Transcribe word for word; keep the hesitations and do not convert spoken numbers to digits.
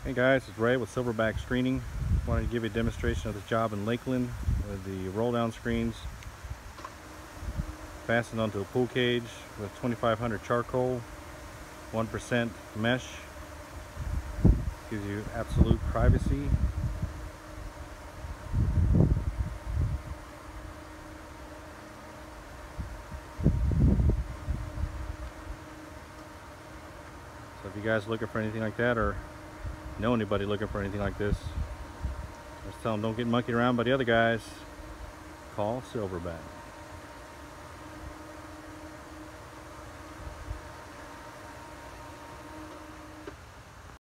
Hey guys, it's Ray with Silverback Screening. Wanted to give you a demonstration of this job in Lakeland with the roll down screens fastened onto a pool cage with twenty-five hundred charcoal, one percent mesh. Gives you absolute privacy. So if you guys are looking for anything like that, or know anybody looking for anything like this, just tell them don't get monkeyed around by the other guys. Call Silverback.